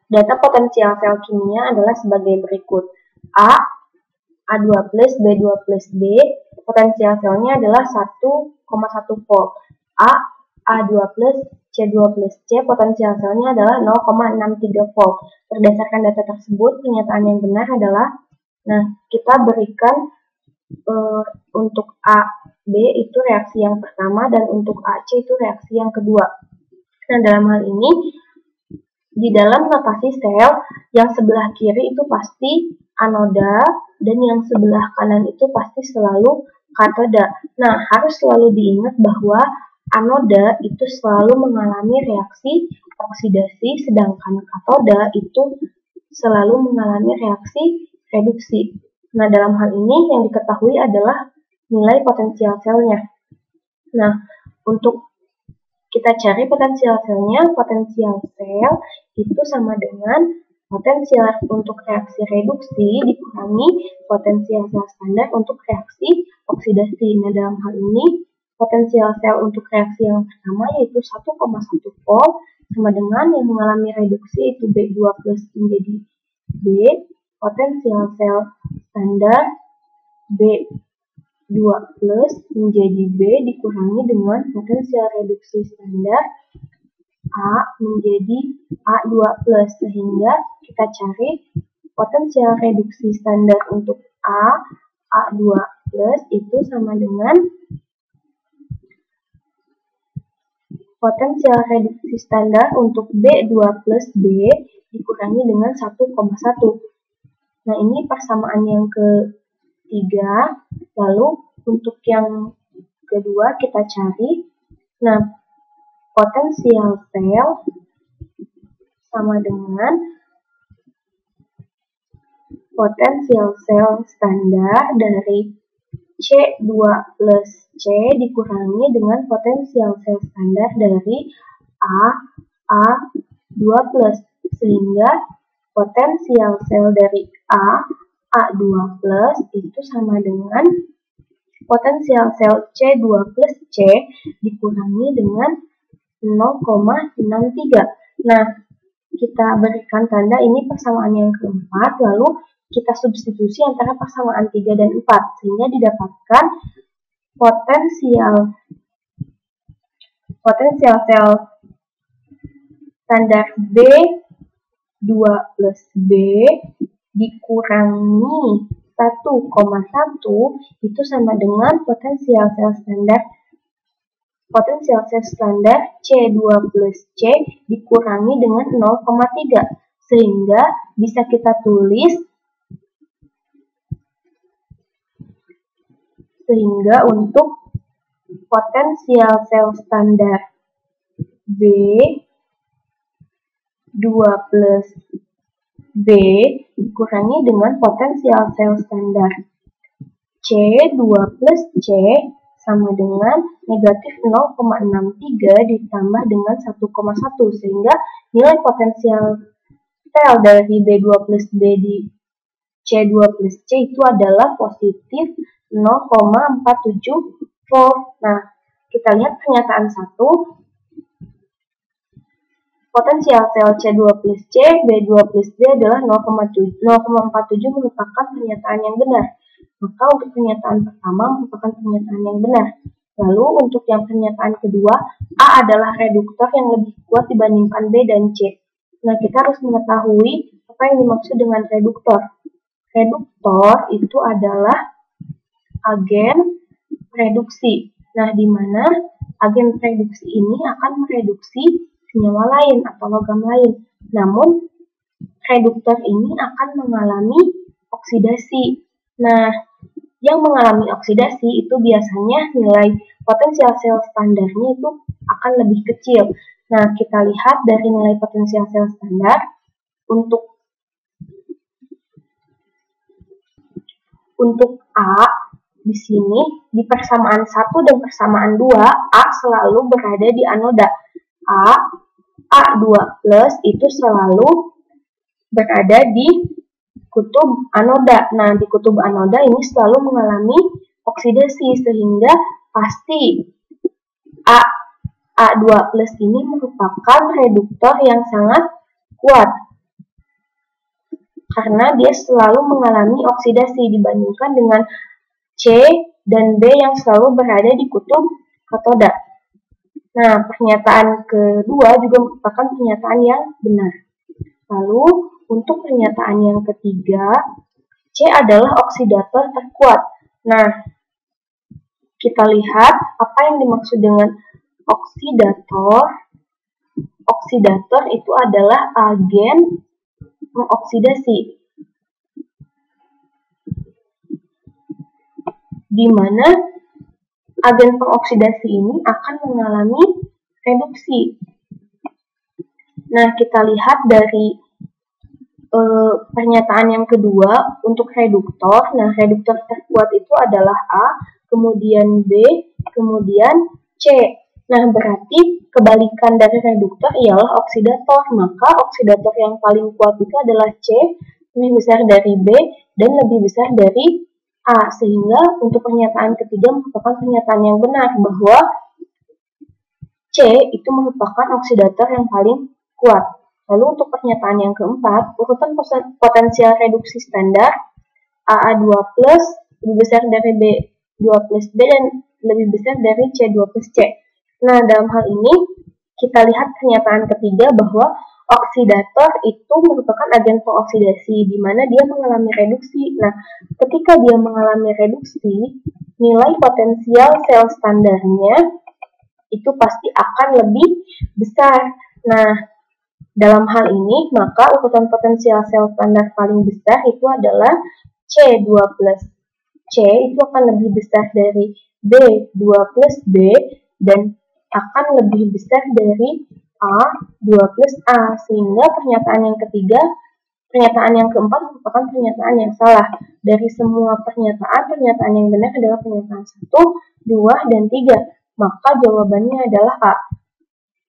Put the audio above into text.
Data potensial sel kimia adalah sebagai berikut. A2 plus B2 plus B, potensial selnya adalah 1,1 volt. A2 plus C2 plus C, potensial selnya adalah 0,63 volt. Berdasarkan data tersebut, pernyataan yang benar adalah, kita berikan untuk AB itu reaksi yang pertama dan untuk AC itu reaksi yang kedua. Nah, dalam hal ini, di dalam notasi sel, yang sebelah kiri itu pasti anoda dan yang sebelah kanan itu pasti selalu katoda. Nah, harus selalu diingat bahwa anoda itu selalu mengalami reaksi oksidasi, sedangkan katoda itu selalu mengalami reaksi reduksi. Nah, dalam hal ini yang diketahui adalah nilai potensial selnya. Nah, untuk kita cari potensial selnya, potensial sel itu sama dengan potensial untuk reaksi reduksi dikurangi potensial sel standar untuk reaksi oksidasi. Nah, dalam hal ini, potensial sel untuk reaksi yang pertama yaitu 1,1 volt sama dengan yang mengalami reduksi itu B2 plus menjadi B, potensial sel standar B2 plus menjadi B dikurangi dengan potensial reduksi standar A menjadi A2 plus, sehingga kita cari potensial reduksi standar untuk A2 plus itu sama dengan potensial reduksi standar untuk B2 plus B dikurangi dengan 1,1. Nah, ini persamaan yang ketiga. Lalu untuk yang kedua kita cari. Nah, potensial sel sama dengan potensial sel standar dari C2 plus C dikurangi dengan potensial sel standar dari A2 plus, sehingga potensial sel dari A2 plus itu sama dengan potensial sel C2 plus C dikurangi dengan 0,63. Nah, kita berikan tanda ini persamaan yang keempat, lalu kita substitusi antara persamaan 3 dan 4, sehingga didapatkan potensial sel standar B2 plus B dikurangi 1,1 itu sama dengan potensial sel standar C2 plus C dikurangi dengan 0,3, sehingga bisa kita tulis untuk potensial sel standar B2 plus B dikurangi dengan potensial sel standar C2 plus C sama dengan negatif 0,63 ditambah dengan 1,1, sehingga nilai potensial sel dari B2 plus B di C2 plus C itu adalah positif 0,47 volt. Nah, kita lihat pernyataan 1. Potensial sel C2 plus C, B2 plus B adalah 0,47 merupakan pernyataan yang benar. Maka untuk pernyataan pertama merupakan pernyataan yang benar. Lalu untuk yang pernyataan kedua, A adalah reduktor yang lebih kuat dibandingkan B dan C. Nah, kita harus mengetahui apa yang dimaksud dengan reduktor. Reduktor itu adalah agen reduksi. Nah, di mana agen reduksi ini akan mereduksi senyawa lain atau logam lain. Namun, reduktor ini akan mengalami oksidasi. Nah, yang mengalami oksidasi itu biasanya nilai potensial sel standarnya itu akan lebih kecil. Nah, kita lihat dari nilai potensial sel standar untuk A di sini di persamaan 1 dan persamaan 2, A selalu berada di anoda. A2 plus itu selalu berada di kutub anoda. Nah, di kutub anoda ini selalu mengalami oksidasi, sehingga pasti A2 plus ini merupakan reduktor yang sangat kuat. karena dia selalu mengalami oksidasi dibandingkan dengan C dan B yang selalu berada di kutub katoda. Nah, pernyataan kedua juga merupakan pernyataan yang benar. Lalu, untuk pernyataan yang ketiga, C adalah oksidator terkuat. Nah, kita lihat apa yang dimaksud dengan oksidator. Oksidator itu adalah agen mengoksidasi, di mana agen pengoksidasi ini akan mengalami reduksi. Nah, kita lihat dari pernyataan yang kedua untuk reduktor. Nah, reduktor terkuat itu adalah A, kemudian B, kemudian C. Nah, berarti kebalikan dari reduktor ialah oksidator. Maka oksidator yang paling kuat itu adalah C, lebih besar dari B, dan lebih besar dari A. Sehingga untuk pernyataan ketiga merupakan pernyataan yang benar bahwa C itu merupakan oksidator yang paling kuat. Lalu untuk pernyataan yang keempat, urutan potensial reduksi standar AA2+ lebih besar dari B2 plus B dan lebih besar dari C2 plus C. Nah, dalam hal ini kita lihat pernyataan ketiga bahwa oksidator itu merupakan agen pengoksidasi di mana dia mengalami reduksi. Nah, ketika dia mengalami reduksi, nilai potensial sel standarnya itu pasti akan lebih besar. Nah, dalam hal ini, maka urutan potensial sel standar paling besar itu adalah C2 plus C itu akan lebih besar dari B2 plus B dan akan lebih besar dari A2 plus A. Sehingga pernyataan yang keempat merupakan pernyataan yang salah. Dari semua pernyataan yang benar adalah pernyataan 1, 2, dan 3. Maka jawabannya adalah A.